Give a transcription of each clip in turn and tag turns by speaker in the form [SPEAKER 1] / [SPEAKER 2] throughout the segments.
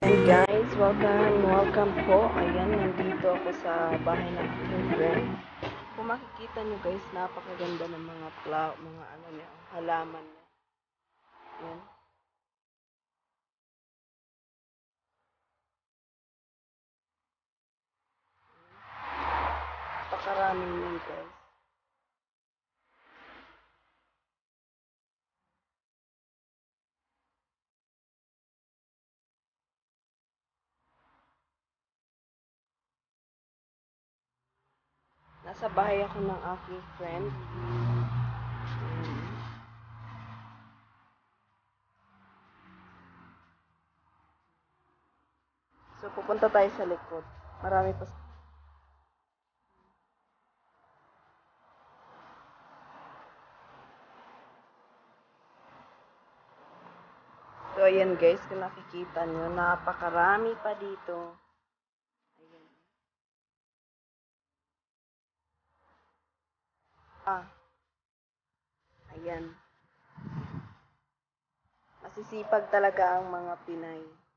[SPEAKER 1] And guys, welcome po. Ayan, nandito ako sa bahay ng aking friend. Kung makikita nyo guys, napakaganda ng mga mga ano niya, halaman niya. Ayan. Napakaraming yan guys. Nasa bahay ako ng aking friend. Ayan. So, pupunta tayo sa likod. Marami pa. So, ayan guys, kung nakikita nyo, napakarami pa dito. Ayan. Ayan. Masisipag talaga ang mga Pinay.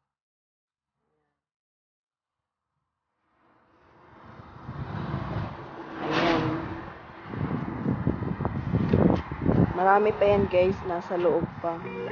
[SPEAKER 1] Ayan. Marami pa yan guys, nasa loob pa.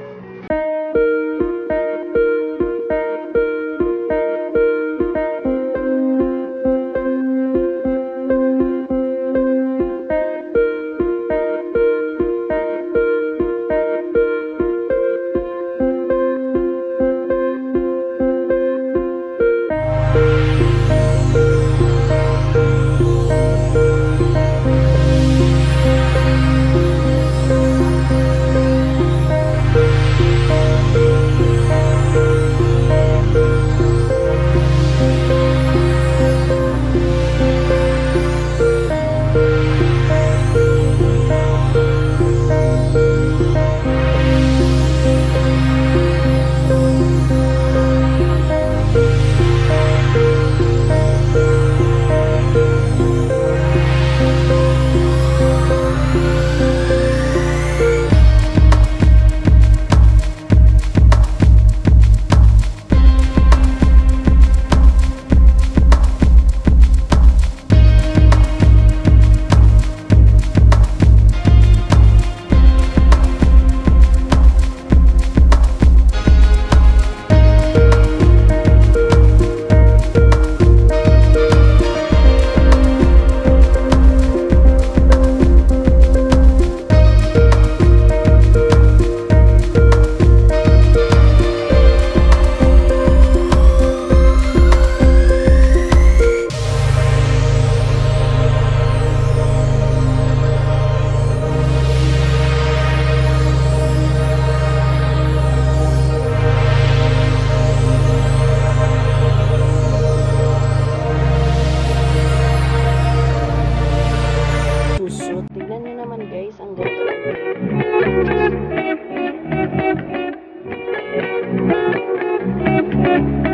[SPEAKER 1] So, tignan nyo naman guys, ang ganda.